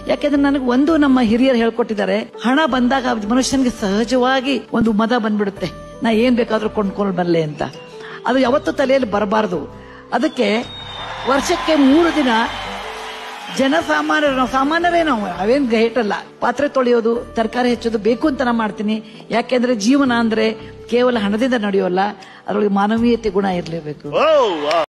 ಯಾಕೆಂದ್ರೆ ನನಗೆ ಒಂದು ನಮ್ಮ ಹಿರಿಯರು ಹೇಳ್ಕೊಟ್ಟಿದ್ದಾರೆ, ಹಣ ಬಂದಾಗ ಮನುಷ್ಯನಿಗೆ ಸಹಜವಾಗಿ ಒಂದು ಮದ ಬಂದ್ಬಿಡುತ್ತೆ, ನಾ ಏನ್ ಬೇಕಾದ್ರೂ ಕೊಂಡ್ಕೊಂಡು ಬರಲಿ ಅಂತ. ಅದು ಯಾವತ್ತೂ ತಲೆಯಲ್ಲಿ ಬರಬಾರ್ದು. ಅದಕ್ಕೆ ವರ್ಷಕ್ಕೆ 3 ದಿನ ನಾವು ಸಾಮಾನ್ಯರೇ, ನಾವು ಅವೇನ್ ಗ್ರೇಟ್ ಅಲ್ಲ. ಪಾತ್ರೆ ತೊಳೆಯೋದು, ತರಕಾರಿ ಹೆಚ್ಚೋದು ಬೇಕು ಅಂತ ನಾ ಮಾಡ್ತೀನಿ. ಯಾಕೆಂದ್ರೆ ಜೀವನ ಅಂದ್ರೆ ಕೇವಲ ಹಣದಿಂದ ನಡೆಯೋಲ್ಲ, ಅದರೊಳಗೆ ಮಾನವೀಯತೆ ಗುಣ ಇರಲೇಬೇಕು.